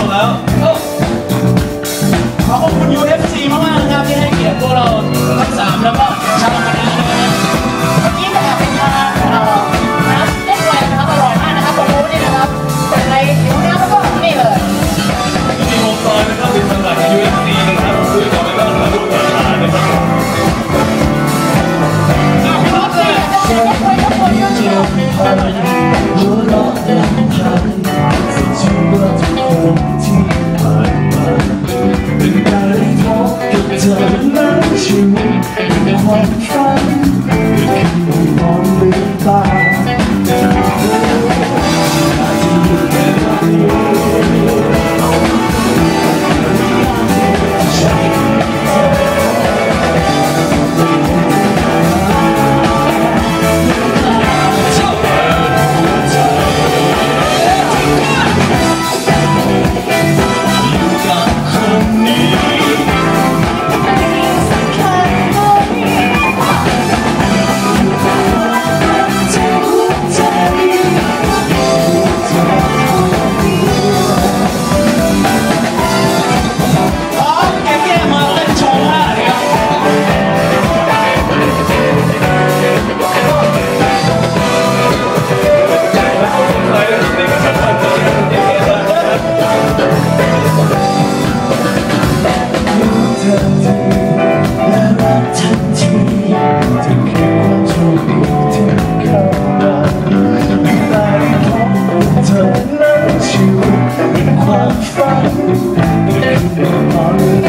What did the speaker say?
แล้วขอขอบคุณ UFC มากๆนะครับที่ให้เกียรติพวกเราทั้งสามแล้วก็ชาวคณะด้วยนะเมื่อกี้แบบเป็นทางน้ำเล็กไวนะครับอร่อยมากนะครับตรงนู้นนี่นะครับเป็นอะไรหิวน้ำแล้วก็นี่เลยมีวงจรนะครับเป็นสังกัด UFC นะครับคุยกับไม่ต้องมาดูสถานนะครับหัวเราะเดินทางสักชั่วโมงทุกคนที่ผ่านมาเป็นการได้พบกับเธอนั้นชีวิตเป็นความฝันเป็นคืนมองลืมตาความฝันเป็นคืนนอน